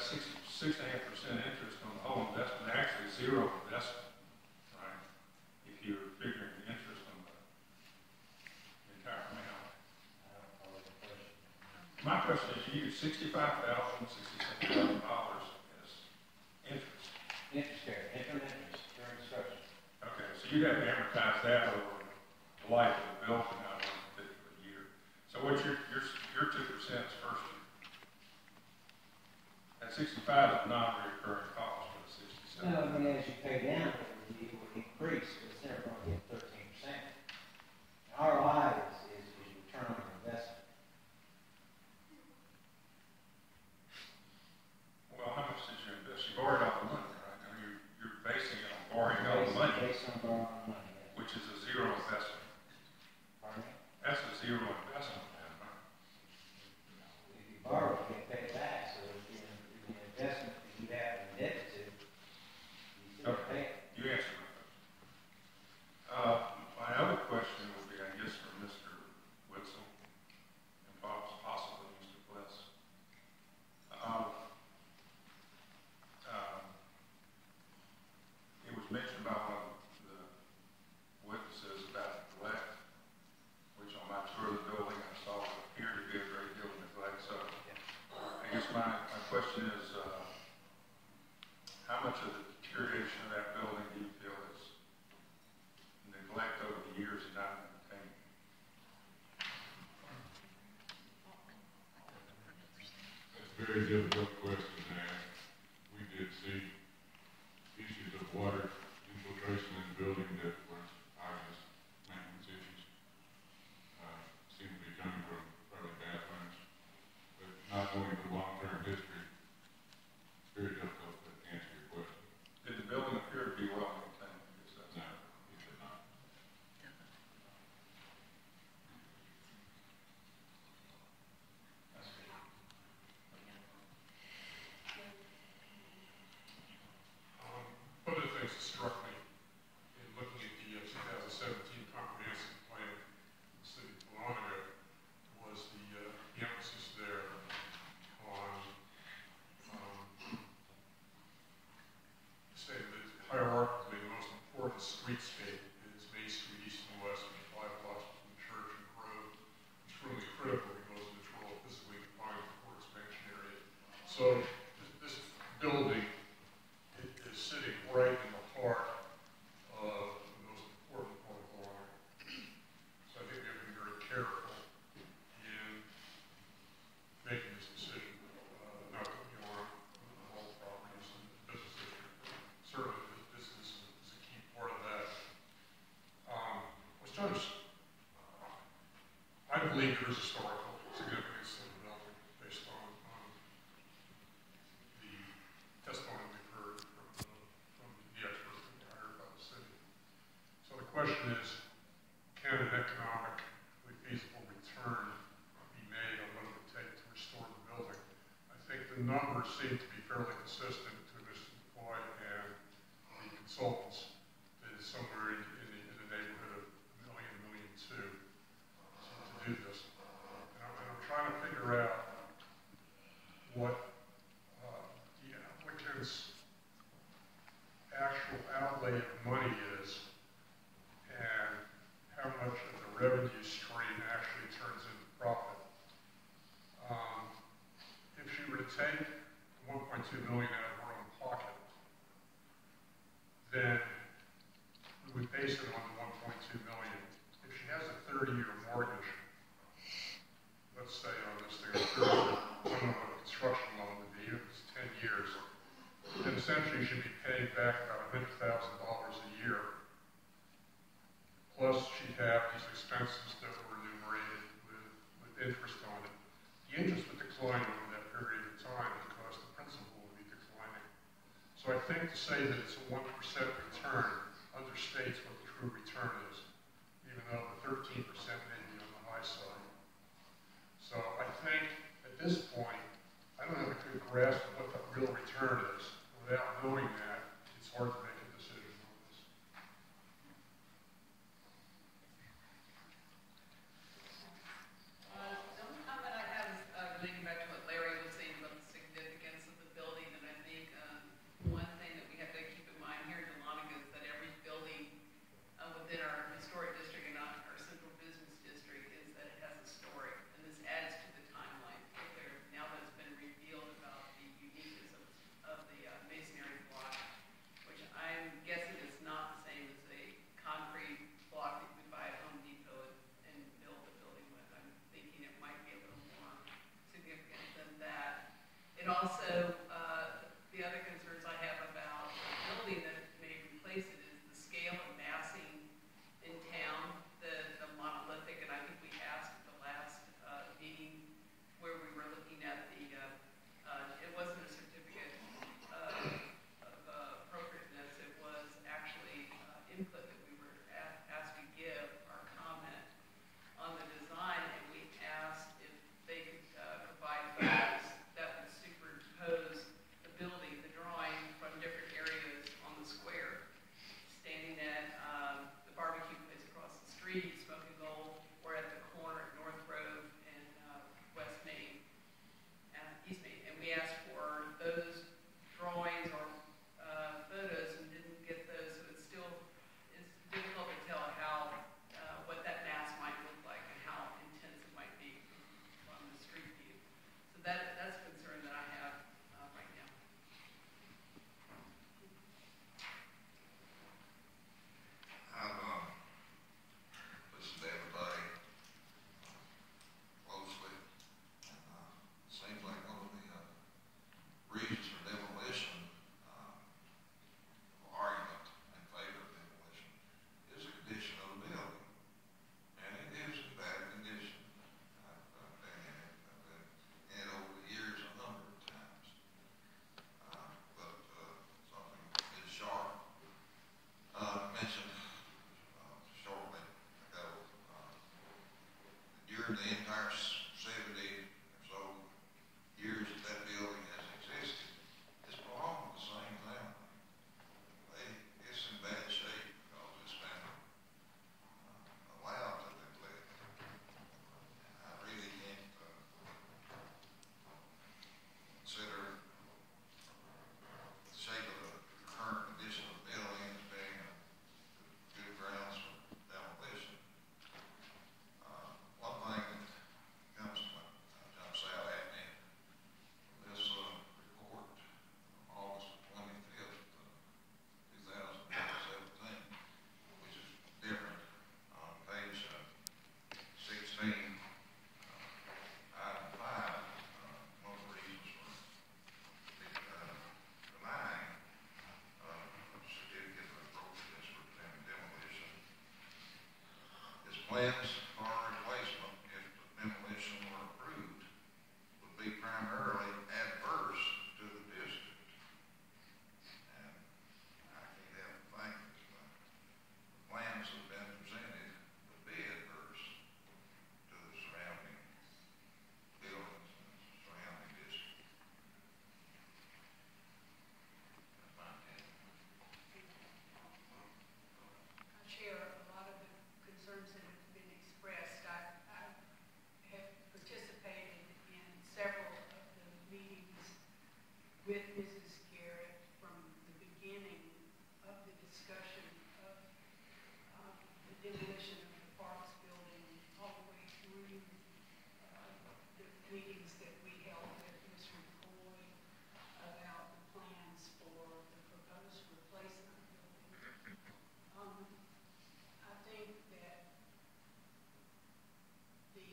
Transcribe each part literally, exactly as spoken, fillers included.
six, six and a half percent interest on the whole investment, actually zero investment, right? If you're figuring the interest on the entire amount. My question is, you use sixty-five thousand, sixty-seven thousand dollars as interest. Interest there, interim interest during construction. Okay, so you'd have to amortize that over the life of the building out of one particular year. So what's your, your, your two percent is first year. That sixty-five is non-recurring cost, but sixty-seven. No, I mean, as you pay down, it would, it would increase, but it's never going to get thirteen percent. R O I is, is, is return on your investment. Well, how much did you invest? You borrowed all the money, right? I mean, you're, you're basing it on borrowing all the money. Based on borrowing money, yes. Which is a zero investment. Pardon me? That's a zero investment, then, right? If you borrow, you get paid back, so if you, if the investment that you have indebted to, you still Okay. pay it. You answered my question. Uh, my other question would be, I guess, for Mister Witzel, and possibly Mister Bliss. Um, um, it was mentioned by one of the witnesses about neglect, which on my tour of the building I saw appeared to be a great deal of neglect. So I guess my, my question is, uh, how much of the deterioration of that building do you feel is neglect over the years and not maintained? That's a very difficult question to ask. We did see issues of water infiltration in the building that were obvious maintenance issues. Uh, seem to be coming from probably bathrooms, but not knowing the long-term history, it's very difficult to answer your question. Did the building appear to be well maintained? I guess that's No, it did not. That's good. Um, one of the things that struck me in looking at the uh, two thousand seventeen comprehensive plan in the city of Dahlonega was the, uh, the emphasis there on um, saying that hierarchically the most important streetscape is Main Street east and west, and five blocks between Church and Grove. It's really critical because of its role physically defining the core expansion area. So th- this building it is sitting right in the heart of the most important part of Dahlonega. So I think we have to be very careful in making this decision, uh, not that we want all properties in the business district, but certainly this is, is a key part of that. Um, I was trying to, s- I believe there is historical significance to the building based on, on the testimony we've heard from the, from the experts that were hired by the city. So the question is, can an economically feasible return be made on what it would take to restore the building? I think the numbers seem to be fairly consistent to Mister McCoy and the consultants. That is somewhere in, in, the, in the neighborhood of a million, million two to, to do this. And I'm, and I'm trying to figure out what uh, the applicant's actual outlay of money is and how much of the revenue stream actually turns into profit. Um, if she were to take one point two million dollars out of her own pocket, then we would base it on the one point two million dollars. If she has a thirty-year mortgage, let's say on this thing, a thirty, I don't know what a construction loan would be, if it's ten years, then essentially she should be paying back about one hundred thousand dollars a year. Plus she'd have these expenses that were enumerated with, with interest on it. The interest would decline over that period of time because the principal would be declining. So I think to say that it's a one percent return understates what the true return is, even though the thirteen percent may be on the high side. So I think at this point, I don't have a good grasp of what the real return is. Without knowing that, it's hard to make a decision on this. during the entire s- seventy or so years that that building has existed, it's belonged to the same family. They, it's in bad shape because it's been uh, allowed to neglect. And I really can't uh, consider the shape of the current condition of the building as being a good grounds for demolition. Uh, one thing that comes to my, uh, jumps out at me, this, uh, report from August twenty-fifth, uh, two thousand seventeen, which is different on page, uh, sixteen, uh, item five, uh, one of the reasons for, uh, denying, uh, certificate of appropriateness for dem- demolition is plans for replacement, if the demolition were approved, would be primarily adverse to the district. And I can't help but think that the plans that have been presented would be adverse to the surrounding buildings and surrounding district. That's my opinion. I share a lot of the concerns that have been expressed. I, I have participated in several of the meetings with Missus Garrett from the beginning of the discussion of uh, the demolition of the Parks building all the way through uh, the meetings that we held with Mister McCoy about the plans for the proposed replacement building. Um, I think that the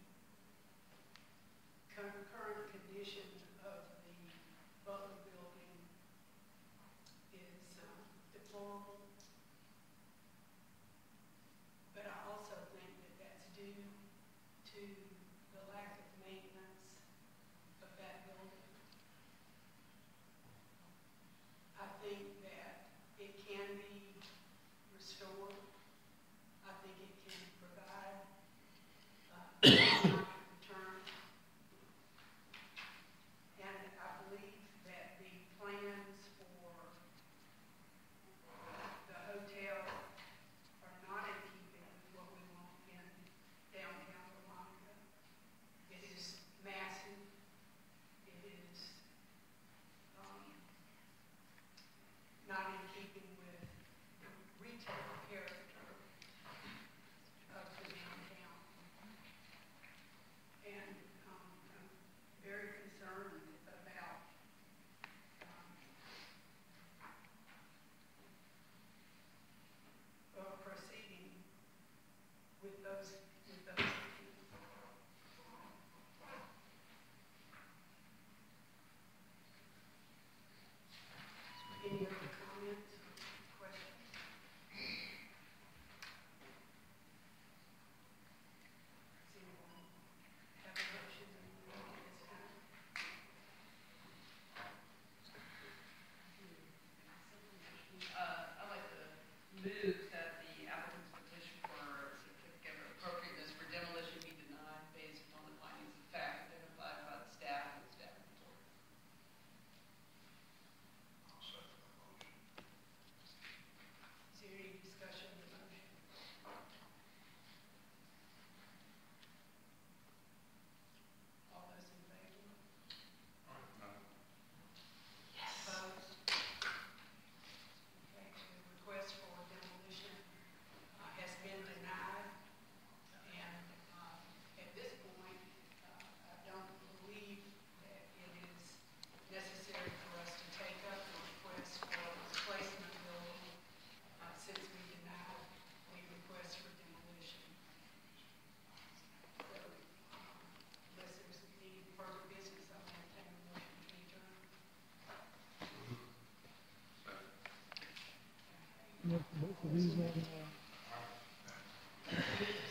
cur- current condition of the Butler building is um, deplorable. But I also think that that's due to the lack of maintenance of that building. I think that it can be restored. I think it can provide uh, economic return. And I believe that the plans for the hotel are not in keeping with what we want in downtown Veronica. It is massive. It is um, not in keeping with the retail character of the downtown. And um, I'm very concerned about um, uh, proceeding with those, with those. Any other comments or questions? Does anyone have a motion at this time? Uh, I'd like to move that the applicant's petition for a certificate of appropriateness for demolition be denied based on the findings of fact identified by the staff and the staff report. I'll second that motion. Is there any discussion of the motion? All those in favor? Opposed? Okay, the request for demolition uh, has been denied. And uh, at this point, uh, I don't believe that it is necessary for us to take up the request for replacement building uh, since we denied the request for demolition. So, um, unless there's any further business, I'll entertain a motion to adjourn. Both of these on, uh,